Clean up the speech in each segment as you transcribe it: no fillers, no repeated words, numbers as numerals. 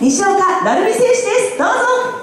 西岡成美選手です。どうぞ。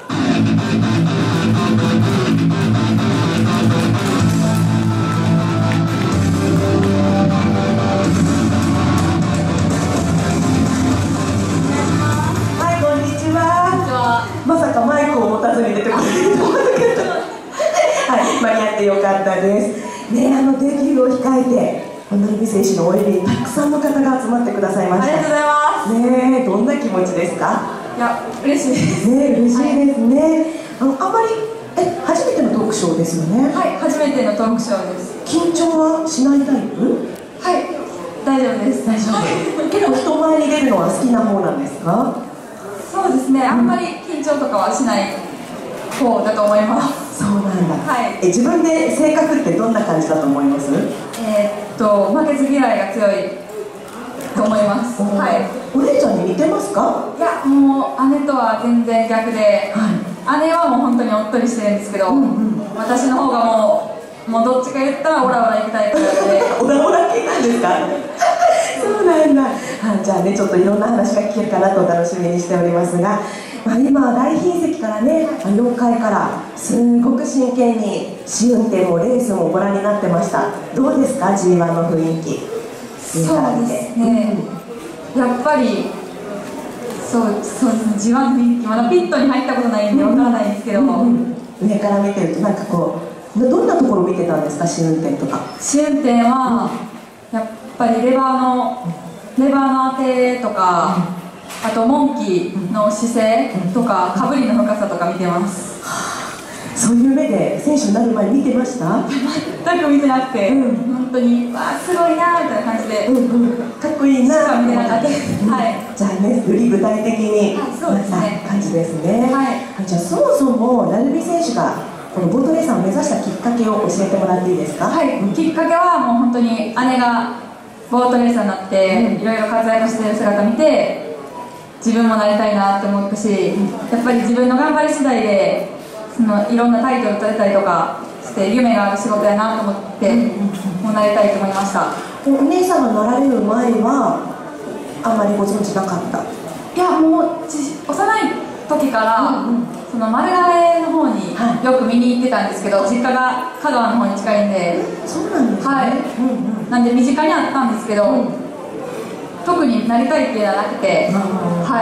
はい、こんにちは。まさかマイクを持たずに出てこないと思ったけどはい、間に合ってよかったですね。デビューを控えて成美選手の応援にたくさんの方が集まってくださいました。 ありがとうございますね。どんな気持ちですか？ いや、嬉しいですね。嬉しいですね。あまり初めてのトークショーですよね。 はい、初めてのトークショーです。 緊張はしないタイプ？ はい、大丈夫です。 大丈夫。結構人前に出るのは好きな方なんですか？ そうですね、あんまり緊張とかはしない方だと思います。 そうなんだ。 はい。 自分で性格ってどんな感じだと思います？ 負けず嫌いが強いと思います。はい。 お姉ちゃんに似てますか？ いや、もう姉とは全然逆で、姉はもう本当におっとりしてるんですけど、私の方がもうどっちか言ったらオラオラ行きたいからでオラオラ系なんですか？そうなんだ。じゃあね、ちょっといろんな話が聞けるかなと楽しみにしておりますが、今大賓席からね、4階からすごく真剣に試運転もレースもご覧になってました。どうですか、 G1 の雰囲気？ そうですね、やっぱりそうですね、G1 の雰囲気、まだピットに入ったことないんでわからないんですけど、 上から見てるとなんかこうどんなところを見てたんですか？試運転とか。 試運転はやっぱりレバーの当てとか、あとモンキーの姿勢とか、かぶりの深さとか見てます。 そういう目で選手になる前に見てました？ 全く見てなくて、本当にわあすごいなみたいな感じで、 かっこいいな見てなかった。はい。 じゃあね、より具体的にそうですね、 感じですね。じゃあそもそも成美選手がこのボートレーサーを目指したきっかけを教えてもらっていいですか？ はい、きっかけはもう本当に姉がボートレーサーになっていろいろ活躍している姿を見て、自分もなりたいなって思ったし、やっぱり自分の頑張り次第でいろんなタイトル取れたりとかして夢がある仕事やなと思って、もうなりたいと思いました。 お姉さんがなられる前はあんまりご存知なかった？ いや、もう幼い時から、その丸亀の方によく見に行ってたんですけど、実家が香川の方に近いんで。 そうなんですね。 はい。なんで身近にあったんですけど、特になりたいっていうのはなくて、はい。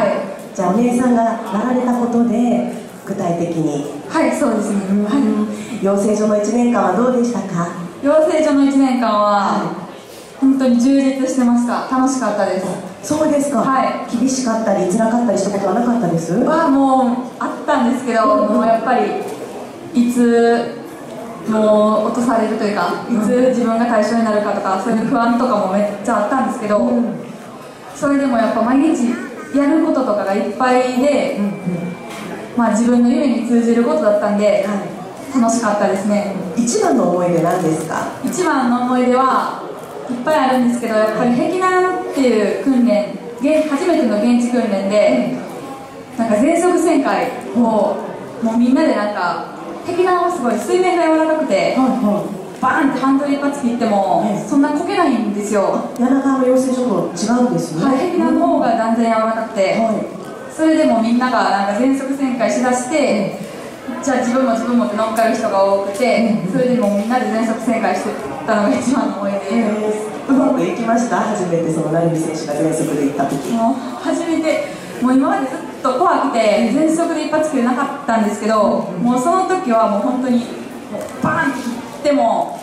じゃあお姉さんがなられたことで具体的に。 はい、そうですね。 養成所の1年間はどうでしたか？ 養成所の1年間は本当に充実してました。楽しかったです。 そうですか。はい。厳しかったり辛かったりしたことはなかったです？ はもうあったんですけど、もうやっぱりいつもう落とされるというか、いつ自分が対象になるかとか、そういう不安とかもめっちゃあったんですけど、それでもやっぱ毎日やることとかがいっぱいで、自分の夢に通じることだったんで、楽しかったですね。 一番の思い出何ですか？ 一番の思い出はいっぱいあるんですけど、やっぱり壁難っていう訓練、初めての現地訓練で、なんか全速旋回をもうみんなでなんか、壁難はすごい水面が柔らかくて、バーンってハンドル一発切ってもそんなこけないんですよ。 柳川の養成所と違うんですね。 壁難の方が断然柔らかくて、それでもみんながなんか全速旋回しだして、じゃあ自分もって乗っかる人が多くて、それでもみんなで全速旋回してたのが一番の思い出です。 うまくいきました？初めてその成美選手が全速で行った時。 もう初めて、もう今までずっと怖くて全速で一発切れなかったんですけど、もうその時はもう本当にもうバーンって切っても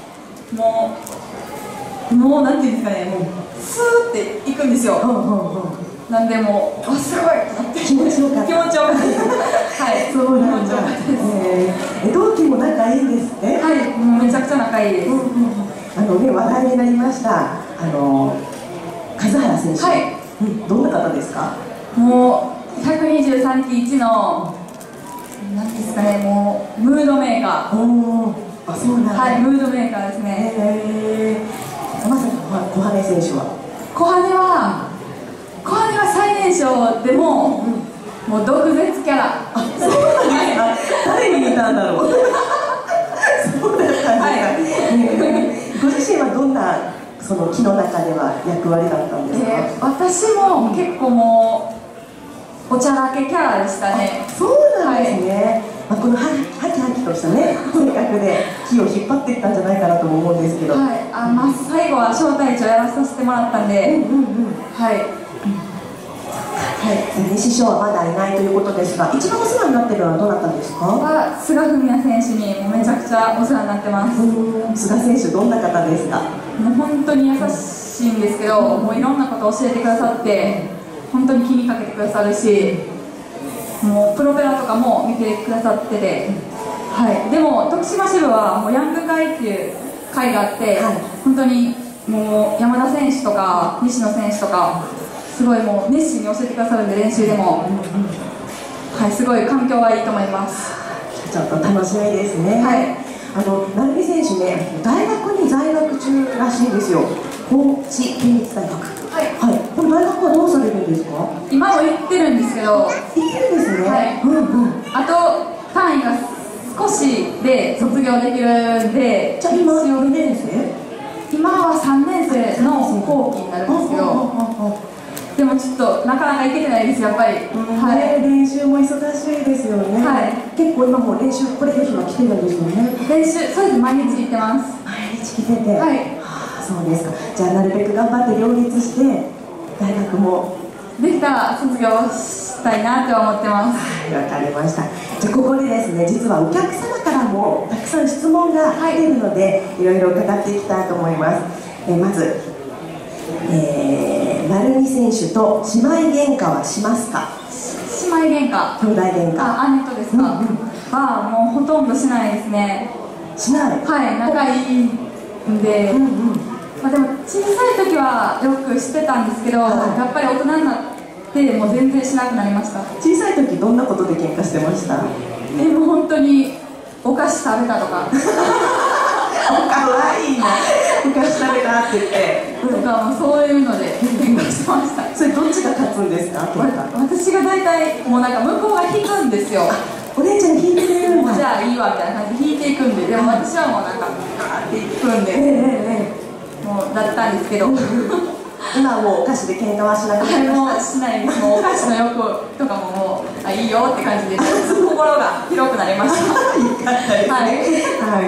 もうなんていうんですかね、もうスーっていくんですよ。なんでもうすごい気持ちよかった。 気持ちよかったです。はい、 そうなんだ。同期も仲いいんですね。 はい、もうめちゃくちゃ仲いいです。 話題になりました数原選手。はい。どんな方ですか？ もう123期1のなんですかね、もうムードメーカー。 あ、そうなんだ。 はい、ムードメーカーですね。 まさか小羽選手は？ 小羽は最年少でも、もう毒舌キャラ。 あ、そうなんですか。誰に似たんだろう。そうだったんですか。ご自身はどんなその木の中では役割だったんですか？ 私も結構もうおちゃらけキャラでしたね。 そうなんですね、まあ、このハキハキとしたね性格で気を引っ張っていったんじゃないかなとも思うんですけど、 はい、まあ、最後は招待長やらさせてもらったんで、はい、 師匠はまだいないということですが、一番お世話になっているのはどなたですか？ 菅文也選手にもめちゃくちゃお世話になってます。 菅選手、どんな方ですか？ もう本当に優しいんですけど、もういろんなことを教えてくださって、本当に気にかけてくださるし、もうプロペラとかも見てくださってて、はい、でも徳島支部はもうヤング会っていう会があって、はい、本当にもう山田選手とか西野選手とかすごいもう熱心に教えてくださるんで、練習でも、はい、すごい環境はいいと思います。 ちょっと楽しみですね。はい、成美選手ね、大学に在学中らしいんですよ。高知県立大学。はい、はい、この大学はどうされるんですか？ 今も行ってるんですけど。 行ってるんですね。はい、 あと単位が少しで卒業できるんで。 じゃあ今4年生？ 今は3年生の後期になるんですけど、でもちょっとなかなか行けてないです、やっぱり。 はい、練習も忙しいですよね。はい、結構今も練習これで日は来てるんですよね。 練習、そうです、毎日行ってます。 毎日来てて。 はい、 そうですか。じゃあなるべく頑張って両立して大学もできたら卒業したいなとは思ってます。 はい、わかりました。じゃあここでですね、実はお客様からもたくさん質問が来ているので、いろいろ伺っていきたいと思います。まず、成美選手と姉妹喧嘩はしますか？ 姉妹喧嘩、兄弟喧嘩、 姉とですか？はもうほとんどしないですね。 しない？ はい、仲いいんで、まあでも小さい時はよくしてたんですけど、やっぱり大人になってもう全然しなくなりました。 小さい時どんなことで喧嘩してました？ もう本当にお菓子食べたとかかわいいな、お菓子食べたって言ってとか、もうそういうので喧嘩してました。 それどっちが勝つんですか？ 私が大体もうなんか向こうが引くんですよ。 お姉ちゃん引いてくれるんだ。 じゃあいいわみたいな感じで引いていくんで、でも私はもうなんかガーっていくんで、もうだったんですけど今はもうお菓子で喧嘩はしなくなりました。 もうしないです。もうお菓子の横とかももういいよって感じで心が広くなりました。 よかったですね。はい、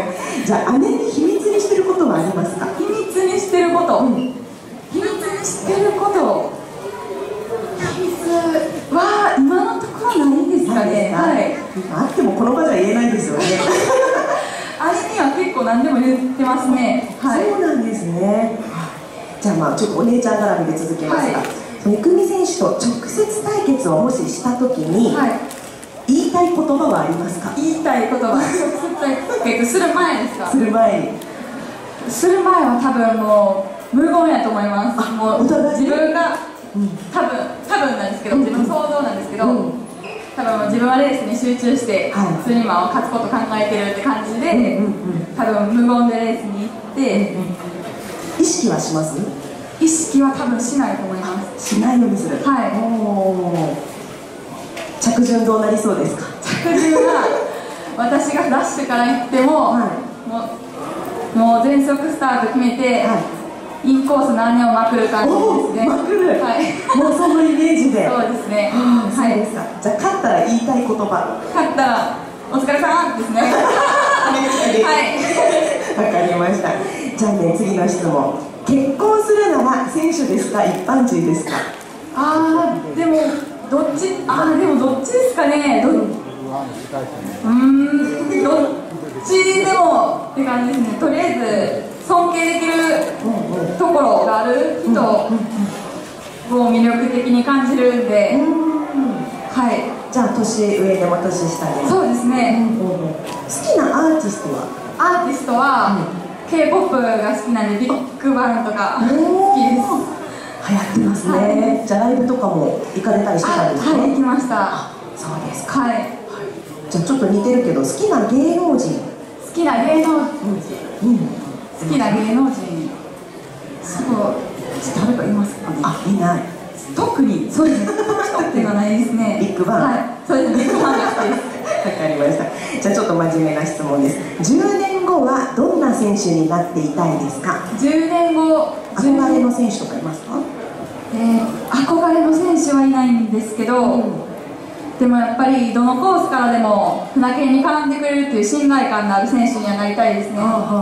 じゃあ姉に秘密にしてることはありますか？ 秘密にしてること、秘密にしてること、秘密は今のところないですかね。はい、 あってもこの場じゃ言えないですよね。 姉には結構何でも言ってますね。 はい、そうなんですね。じゃあまあちょっとお姉ちゃん絡みで続きますが、郁美選手と直接対決をもししたときに、言いたい言葉はありますか？ 言いたい言葉、直接対決する前ですか？ する前に。する前は多分もう無言やと思います。もう自分が多分なんですけど、自分の想像なんですけど、多分自分はレースに集中して普通に今勝つこと考えてるって感じで、多分無言でレースに行って、 意識はします？ 意識は多分しないと思います。 しないようにする。 はい。 着順どうなりそうですか？ 着順は私がダッシュから行っても、もう全速スタート決めて、インコース何をまくる感じですね。 まくる。はい。もうそのイメージで。 そうですね。 はい。じゃあ勝ったら言いたい言葉。 勝ったらお疲れ様ですね。はい。 わかりました。じゃあね、次の質問。結婚するなら選手ですか、一般人ですか？ でもどっち？でもどっちですかね。どっちでもって感じですね。とりあえず尊敬できるところがある人を魅力的に感じるんで、はい。 じゃあ年上でも年下でも。 そうですね。 好きなアーティストは？ アーティストは K-POP が好きなんで、ビッグバンとか好きです。 流行ってますね。じゃあライブとかも行かれたりしてたんですか？ はい、行きました。 そうですか。 はい。 じゃあちょっと似てるけど、好きな芸能人。 好きな芸能人。好きな芸能人。誰かいますかね？ いない。 特にそうですね。人っていうのはないですね。 ビッグバン。 はい。そうですね。ビッグバンが好きです。 わかりました。じゃあちょっと真面目な質問です。10年後はどんな選手になっていたいですか？10 年後、 憧れの選手とかいますか？ 憧れの選手はいないんですけど、 でもやっぱりどのコースからでも船券に絡んでくれるっていう信頼感のある選手にはなりたいですね。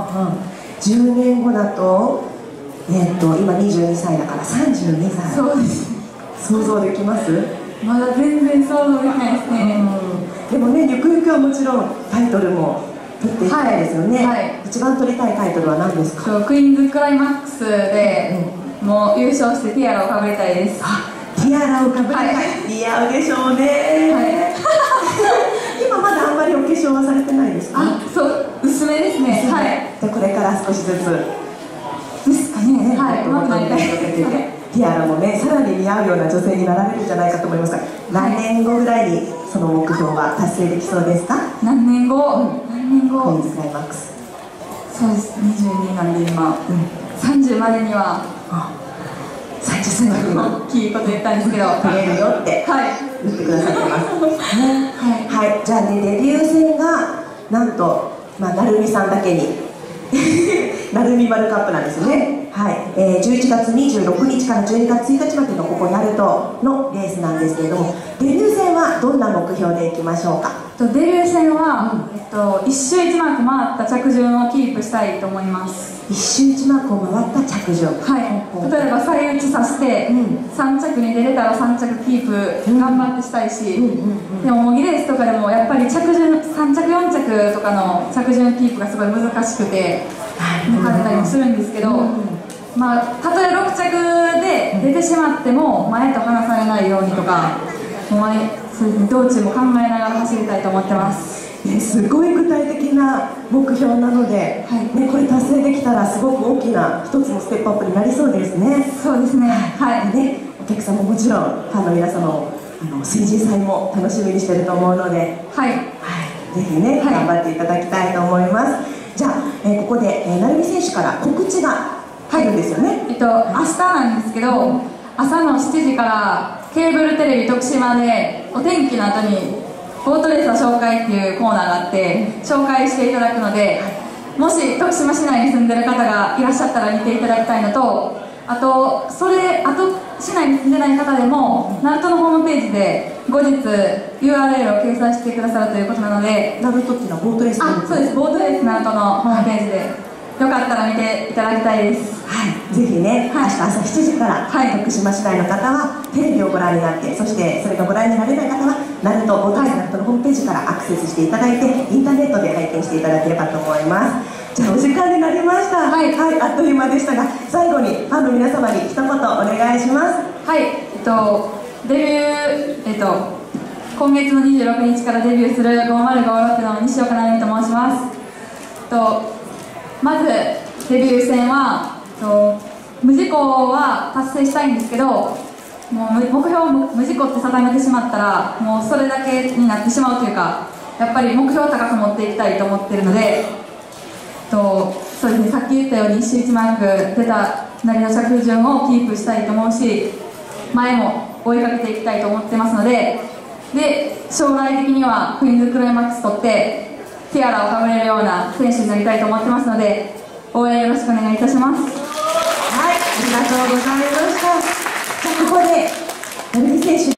10年後だと、今22歳だから32歳。 そうです。 想像できます？ まだ全然想像できないですね。 でもね、ゆくゆくはもちろんタイトルも取っていきたいですよね。一番取りたいタイトルは何ですか？ クイーンズクライマックスで、もう優勝してティアラをかぶりたいです。 ティアラをかぶりたい、似合うでしょうね。今まだあんまりお化粧はされてないですか？ そう、薄めですね。 じゃあこれから少しずつですかね。ティアラもね、さらに似合うような女性になられるんじゃないかと思いますが、何年後ぐらいにその目標は達成できそうですか？ 何年後？ クイーンズクライマックス。 そうです、22なんで今、30までには 30歳までには大きいこと言ったんですけど、 取れるよって言ってくださってます。はい、じゃあね、デビュー戦がなんと、成美さんだけに成美丸カップなんですよね。11月26日から12月1日までのここヤルトのレースなんですけれども、デビュー戦はどんな目標でいきましょうか？ デビュー戦は、1周1マーク回った着順をキープしたいと思います。 1周1マークを回った着順。 例えば最打ちさせて、3着に出れたら3着キープ頑張ってしたいし、でも模擬レースとかでもやっぱり着順3着4着とかの着順キープがすごい難しくて勝ったりもするんですけど、たとえ6着で出てしまっても前と離されないようにとか、道中も考えながら走りたいと思ってます。 すごい具体的な目標なので、これ達成できたらすごく大きな一つのステップアップになりそうですね。 そうですね。 お客さんももちろんファンの皆様も新人祭も楽しみにしていると思うので、ぜひね、頑張っていただきたいと思います。じゃあ、ここで成美選手から告知が入るんですよね。 明日なんですけど、朝の7時からケーブルテレビ徳島でお天気の後にボートレースの紹介っていうコーナーがあって紹介していただくので、もし徳島市内に住んでる方がいらっしゃったら見ていただきたいのと、あと市内に住んでない方でもナルトのホームページで後日 URL を掲載してくださるということなので。 ナルトっていうのはボートレース？ そうです、ボートレースナルトのホームページでよかったら見ていただきたいです。 ぜひね、明日朝7時から、徳島市内の方はテレビをご覧になって、そしてそれがご覧になれない方はナルトボートレースナルトのホームページからアクセスしていただいて、インターネットで拝見していただければと思います。じゃあお時間になりました。あっという間でしたが、最後にファンの皆様に一言お願いします。 デビュー、今月の26日からデビューする5056の西岡奈美と申します。まずデビュー戦は無事故は達成したいんですけど、もう目標を無事故って定めてしまったらもうそれだけになってしまうというか、やっぱり目標を高く持っていきたいと思っているので、そうですね、さっき言ったように1周1マーク出たなりの着順をキープしたいと思うし、前も追いかけていきたいと思ってますので、将来的にはクイーンズクライマックス取ってティアラをかぶれるような選手になりたいと思ってますので、応援よろしくお願いいたします。 ありがとうございました。ここで成美選手